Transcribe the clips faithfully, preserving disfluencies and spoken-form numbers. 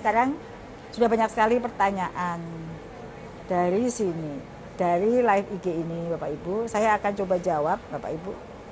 sekarang sudah banyak sekali pertanyaan dari sini, dari live I G ini Bapak Ibu. Saya akan coba jawab Bapak Ibu.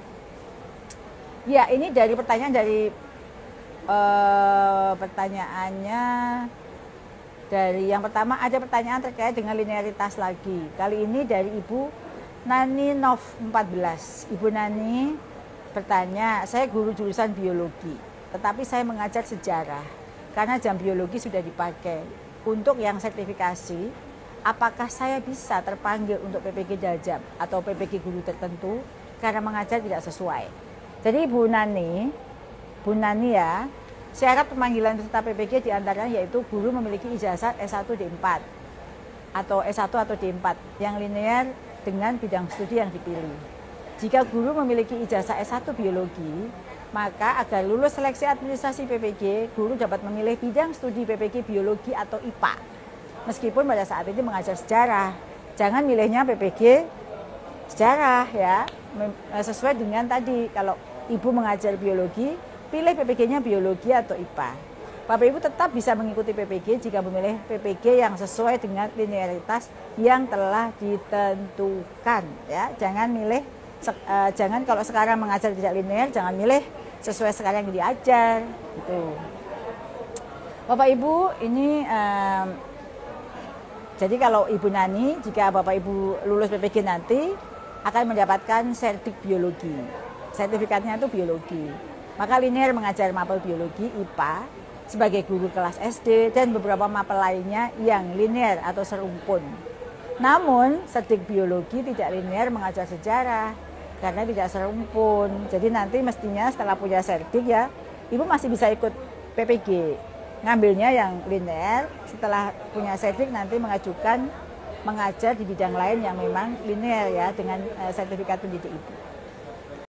Ya, ini dari pertanyaan dari uh, pertanyaannya dari yang pertama, ada pertanyaan terkait dengan linearitas lagi. Kali ini dari Ibu Nani Nov empat belas. Ibu Nani bertanya, saya guru jurusan biologi, tetapi saya mengajar sejarah karena jam biologi sudah dipakai. Untuk yang sertifikasi, apakah saya bisa terpanggil untuk P P G Daljam atau P P G guru tertentu karena mengajar tidak sesuai? Jadi Bu Nani, Bu Nani ya, syarat pemanggilan peserta P P G diantaranya yaitu guru memiliki ijazah S satu D empat atau S satu atau D empat yang linear dengan bidang studi yang dipilih. Jika guru memiliki ijazah S satu biologi, maka agar lulus seleksi administrasi P P G, guru dapat memilih bidang studi P P G biologi atau I P A. Meskipun pada saat itu mengajar sejarah, jangan milihnya P P G sejarah ya, sesuai dengan tadi kalau Ibu mengajar biologi, pilih P P G-nya biologi atau I P A. Bapak Ibu tetap bisa mengikuti P P G jika memilih P P G yang sesuai dengan linearitas yang telah ditentukan ya. Jangan milih uh, jangan kalau sekarang mengajar tidak linear, jangan milih sesuai sekarang yang diajar gitu. Bapak Ibu, ini um, jadi kalau Ibu Nani, jika Bapak Ibu lulus P P G nanti akan mendapatkan sertif biologi. Sertifikatnya itu biologi. Maka linear mengajar mapel biologi I P A sebagai guru kelas S D dan beberapa mapel lainnya yang linear atau serumpun. Namun, sertif biologi tidak linear mengajar sejarah karena tidak serumpun. Jadi nanti mestinya setelah punya sertif ya, Ibu masih bisa ikut P P G. Ngambilnya yang linear, setelah punya sertif nanti mengajukan mengajar di bidang lain yang memang linear ya dengan sertifikat pendidik Ibu.